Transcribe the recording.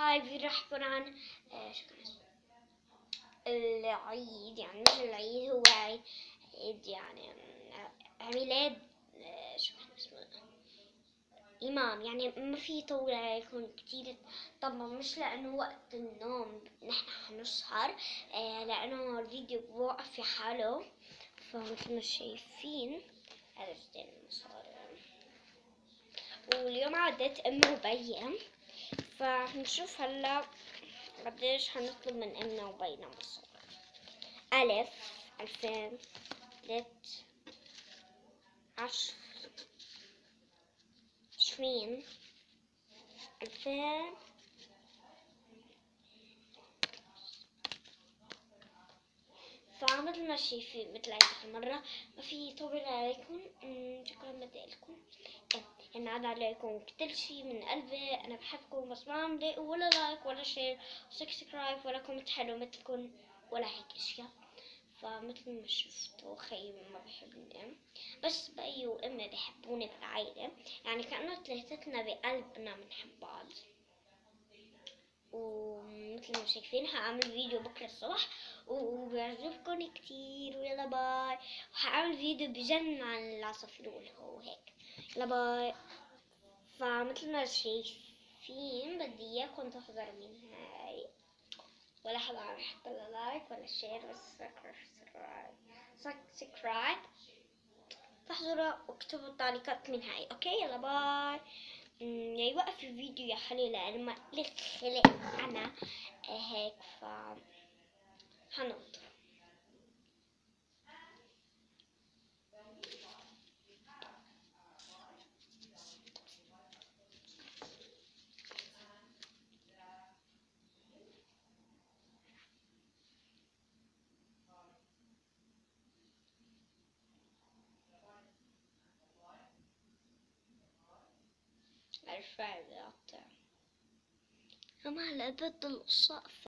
هاي فيديو راح يكون عن شو كان اسمه العيد، يعني مش العيد، هو عيد يعني ميلاد شو كان اسمه إمام. يعني ما في طول عليكم كتير طبعا، مش لأنه وقت النوم نحن حنسهر، لأنه الفيديو بوقف في حاله. فمثل ما شايفين هذا جدا المصاري. واليوم عادت أمي وبيا، فهنشوف هلا قديش حنطلب من أمنا وبينا مصاري. 1000، 2000، 3، 10، 20، 2000. فمثل ما شايفين مثل هاي مرة ما في يطول عليكم. شكرا بديلكم، ينعاد عليكم كل شي من قلبي. أنا بحبكم، بس ما عم لاقوا ولا لايك ولا شير سبسكرايب ولا كومنت حلو مثلكم ولا هيك اشياء. فمثل ما شفتوا خيي ما بحبني، بس بأي وأمي بحبوني بالعائلة، يعني كأنه ثلاثتنا بقلبنا بنحب بعض. ومثل ما شايفين هعمل فيديو بكرة الصبح وبيعجبكم كتير، ويلا باي. وهعمل فيديو بجنن عن العصافير وهيك. يلا باي. فمثل ما شايفين بدي اياكم تحضروا من هاي، ولا حدا عم يحط له لايك ولا شير، بس سبسكرايب. تحضروا واكتبوا التعليقات من هاي. اوكي يلا باي. يوقف الفيديو يا خلي لأن ما لك خلق أنا هيك. ف هنط. الفعل أما هلا بدل الصقف.